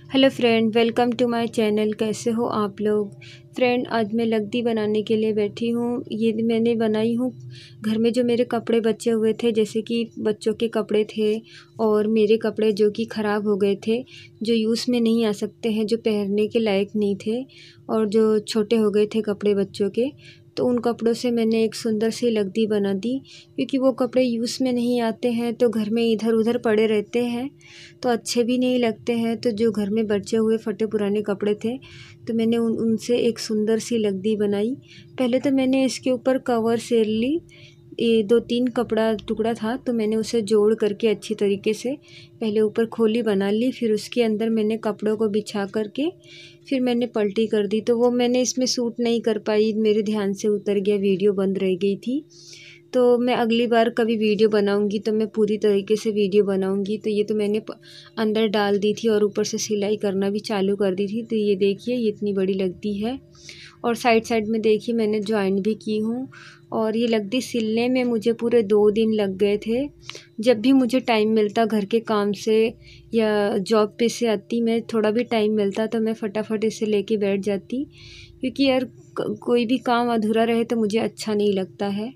Hello friend, welcome to my channel. कैसे हो आप लोग। फ्रेंड, आज मैं लकदी बनाने के लिए बैठी हूँ। ये मैंने बनाई हूँ घर में जो मेरे कपड़े बचे हुए थे, जैसे कि बच्चों के कपड़े थे और मेरे कपड़े जो कि ख़राब हो गए थे, जो यूज़ में नहीं आ सकते हैं, जो पहनने के लायक नहीं थे और जो छोटे हो गए थे कपड़े बच्चों के। तो उन कपड़ों से मैंने एक सुंदर सी लकदी बना दी, क्योंकि वो कपड़े यूज़ में नहीं आते हैं तो घर में इधर उधर पड़े रहते हैं तो अच्छे भी नहीं लगते हैं। तो जो घर में बचे हुए फटे पुराने कपड़े थे तो मैंने उनसे एक सुंदर सी लकदी बनाई। पहले तो मैंने इसके ऊपर कवर सेल ली, ये 2-3 कपड़ा टुकड़ा था तो मैंने उसे जोड़ करके अच्छी तरीके से पहले ऊपर खोली बना ली। फिर उसके अंदर मैंने कपड़ों को बिछा करके फिर मैंने पलटी कर दी। तो वो मैंने इसमें सूट नहीं कर पाई, मेरे ध्यान से उतर गया, वीडियो बंद रह गई थी। तो मैं अगली बार कभी वीडियो बनाऊंगी तो मैं पूरी तरीके से वीडियो बनाऊंगी। तो ये तो मैंने अंदर डाल दी थी और ऊपर से सिलाई करना भी चालू कर दी थी। तो ये देखिए, ये इतनी बड़ी लगती है और साइड साइड में देखिए मैंने जॉइंट भी की हूँ। और ये लकदी सिलने में मुझे पूरे 2 दिन लग गए थे। जब भी मुझे टाइम मिलता घर के काम से या जॉब पे से आती, मैं थोड़ा भी टाइम मिलता तो मैं फटाफट इसे लेके बैठ जाती, क्योंकि यार कोई भी काम अधूरा रहे तो मुझे अच्छा नहीं लगता है।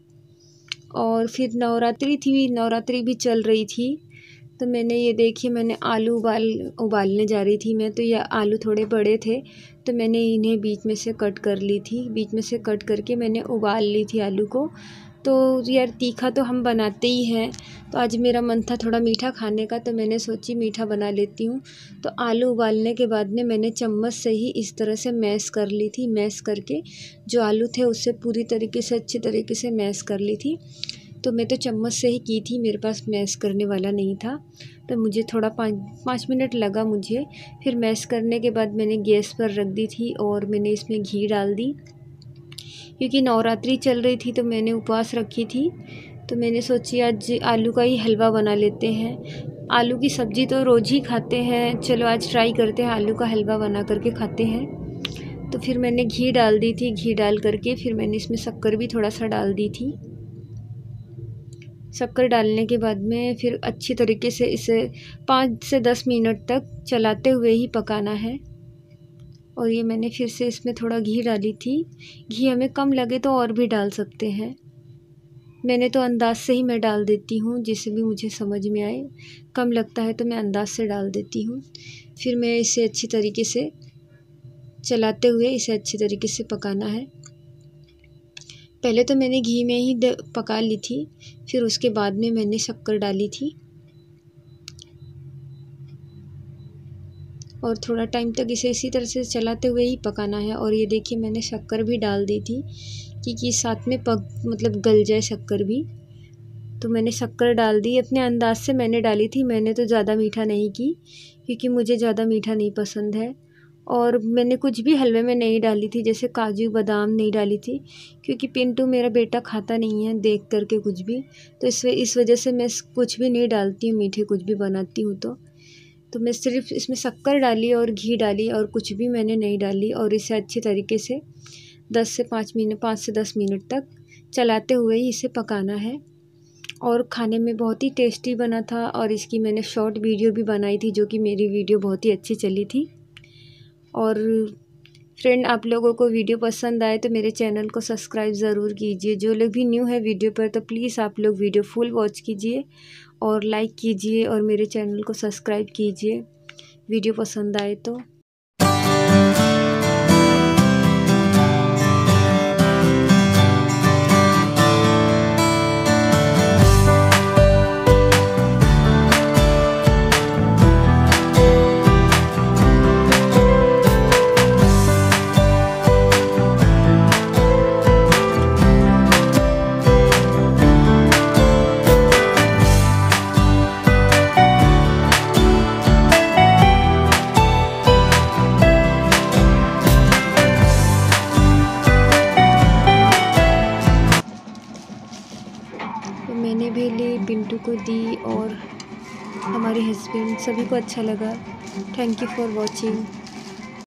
और फिर नवरात्रि भी चल रही थी। तो मैंने ये देखिए, मैंने आलू उबालने जा रही थी मैं, तो ये आलू थोड़े बड़े थे तो मैंने इन्हें बीच में से कट कर ली थी। बीच में से कट करके मैंने उबाल ली थी आलू को। तो यार तीखा तो हम बनाते ही हैं, तो आज मेरा मन था थोड़ा मीठा खाने का, तो मैंने सोची मीठा बना लेती हूँ। तो आलू उबालने के बाद में मैंने चम्मच से ही इस तरह से मैश कर ली थी। मैश करके जो आलू थे उससे पूरी तरीके से अच्छी तरीके से मैश कर ली थी। तो मैं तो चम्मच से ही की थी, मेरे पास मैश करने वाला नहीं था। तो मुझे थोड़ा 5 मिनट लगा मुझे। फिर मैश करने के बाद मैंने गैस पर रख दी थी और मैंने इसमें घी डाल दी, क्योंकि नवरात्रि चल रही थी तो मैंने उपवास रखी थी। तो मैंने सोची आज आलू का ही हलवा बना लेते हैं। आलू की सब्ज़ी तो रोज़ ही खाते हैं, चलो आज ट्राई करते हैं, आलू का हलवा बना करके खाते हैं। तो फिर मैंने घी डाल दी थी। घी डाल करके फिर मैंने इसमें शक्कर भी थोड़ा सा डाल दी थी। शक्कर डालने के बाद में फिर अच्छी तरीके से इसे 5 से 10 मिनट तक चलाते हुए ही पकाना है। और ये मैंने फिर से इसमें थोड़ा घी डाली थी। घी हमें कम लगे तो और भी डाल सकते हैं, मैंने तो अंदाज़ से ही मैं डाल देती हूँ, जिसे भी मुझे समझ में आए। कम लगता है तो मैं अंदाज़ से डाल देती हूँ। फिर मैं इसे अच्छी तरीके से चलाते हुए इसे अच्छी तरीके से पकाना है। पहले तो मैंने घी में ही पका ली थी, फिर उसके बाद में मैंने शक्कर डाली थी और थोड़ा टाइम तक इसे इसी तरह से चलाते हुए ही पकाना है। और ये देखिए, मैंने शक्कर भी डाल दी थी कि साथ में मतलब गल जाए शक्कर भी। तो मैंने शक्कर डाल दी, अपने अंदाज से मैंने डाली थी। मैंने तो ज़्यादा मीठा नहीं की, क्योंकि मुझे ज़्यादा मीठा नहीं पसंद है। और मैंने कुछ भी हलवे में नहीं डाली थी, जैसे काजू बादाम नहीं डाली थी, क्योंकि पिंटू मेरा बेटा खाता नहीं है देख करके कुछ भी। तो इस वजह से मैं कुछ भी नहीं डालती हूँ, मीठे कुछ भी बनाती हूँ तो मैं सिर्फ इसमें शक्कर डाली और घी डाली और कुछ भी मैंने नहीं डाली। और इसे अच्छी तरीके से 5 से 10 मिनट तक चलाते हुए ही इसे पकाना है। और खाने में बहुत ही टेस्टी बना था। और इसकी मैंने शॉर्ट वीडियो भी बनाई थी, जो कि मेरी वीडियो बहुत ही अच्छी चली थी। और फ्रेंड, आप लोगों को वीडियो पसंद आए तो मेरे चैनल को सब्सक्राइब ज़रूर कीजिए। जो लोग भी न्यू है वीडियो पर तो प्लीज़ आप लोग वीडियो फुल वॉच कीजिए और लाइक कीजिए और मेरे चैनल को सब्सक्राइब कीजिए वीडियो पसंद आए तो। तो मैंने भी ली, पिंटू को दी और हमारे हस्बैंड, सभी को अच्छा लगा। Thank you for watching.